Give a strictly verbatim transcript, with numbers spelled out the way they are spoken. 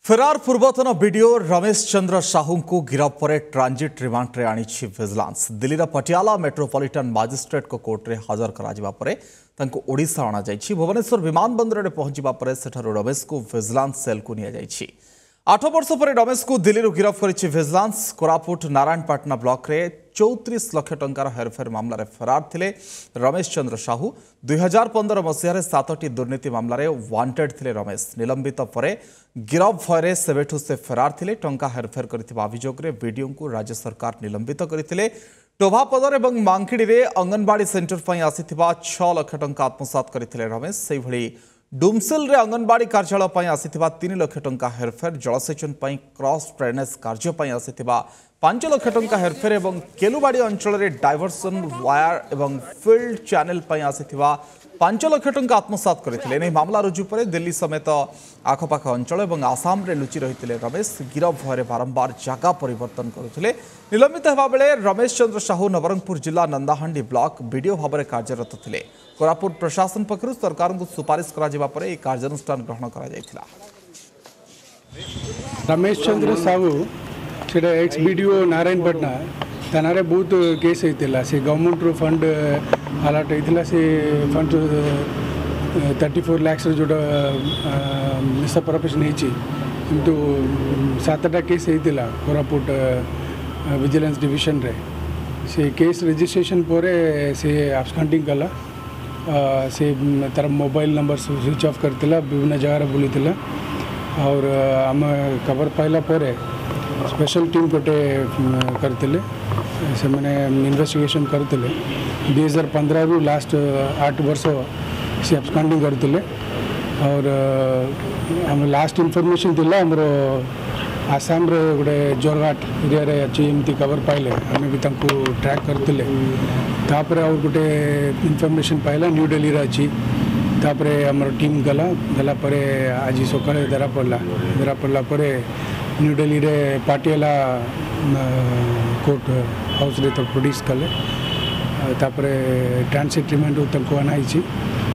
फेरार पूर्वतन वीडियो रमेश चंद्र साहू को गिरफ पर ट्रांजिट रिमांड रे आनी vigilance Delhi Patiala metropolitan magistrate को कोर्ट रे हाजर करा ओडिशा अणा जाइछि। भुवनेश्वर विमान बंदर में पहुंचा पर सेठारु रमेश को विजिलेंस सेल को निया जाइछि। आठ वर्ष पर रमेश को दिल्ली गिरफ कर विजिलेंस। कोरापुट नारायणपाटना ब्लॉक रे चौतीस लाख टंकार हेरफेर मामलें फेरार थे रमेश चंद्र साहू। दुई हजार पंद्रह मसीह सातटी दुर्नीति मामलें वांटेड थे रमेश। निलंबित पर गिरफ भय सेवेठू से फेरार थे। टंका हेरफेर करथिबा अभियोग रे वीडियो को राज्य सरकार निलंबित करथिले। टोभापदर और मांकिड़ी रे अंगनवाड़ी सेंटर पर आसीथिबा छह लाख टंका आत्मसात करथिले रमेश। से भली डुमसेल रे अंगनवाड़ी कार्यालय पर आसीथिबा तीन लाख टंका हेरफेर, जलसेचन पर क्रॉस ड्रेनेज कार्य पर आसीथिबा पांच लाख टंका हेरफेर एवं केलुबाड़ी अंचल रे डाइवर्सन वायर एवं फील्ड चैनल पर आसीथिबा पांच लाख टंका आत्मसात करथिले। नै मामला रुजु पर दिल्ली समेत आखपाख अंचल एवं आसाम रे लुचि रहिथिले रमेश। गिरफ भय बारंबार जगह परिवर्तन करुथिले। निलंबित हेबा बेले रमेश चंद्र साहू नवरंगपुर जिला नंदाहांडी ब्लॉक बीडीओ भाव में कार्यरत थे। कोरापुट प्रशासन पक्षरु सरकार को सुपारिश करा जिबा परे कार्यानुष्ठान ग्रहण करा जायथिला। रमेश चंद्र साहू सेटा एक्स बीडीओ नारायणपाटना थाना बहुत केस होता से गवर्नमेंट रू फंड अलर्ट होता से फंड थर्टी फोर लैक्स जोटा मिसअप्रोप्रिएशन किंतु सातटा केस होता कोरापुट विजिलेंस डिविजन रे। से केस रजिस्ट्रेशन पर से आब्सकॉन्डिंग कला। से तार मोबाइल नंबर स्विच ऑफ करथिला, विभिन्न जगह बुलीथिला और आम खबर पाइला पर स्पेशल टीम गोटे करथिले। से मैंने इन्वेस्टिगेशन करथिले। दुई हजार पंद्रह रु लास्ट आठ वर्ष से आब्सकॉन्डिंग करथिले और हम लास्ट इनफॉरमेशन थिला हमर आसाम रे गोटे जोरघाट एरिया रे अच्छी एमती खबर पाइले आम भी ट्रैक करथिले। तापर और गोटे इनफॉरमेशन पाइला न्यू दिल्ली रे अच्छी। तापर हमर टीम गला गला पर आज सकाळे धरा पड़ला धरा पड़ला पर न्यू दिल्ली रे पाटियाला कोर्ट हाउस रे तो प्रोड्यूस कले। तापर ट्रांसिट रिमांड तक अनाई।